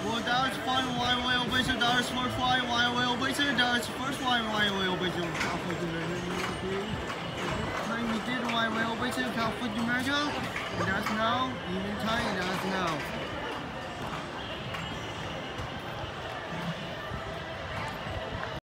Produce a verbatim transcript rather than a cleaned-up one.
Well, that was fun. Why way over to that was first fly. Why way over to that was first fly. Why way over to California. Time we did why way over to California, and that's now even time. That's now.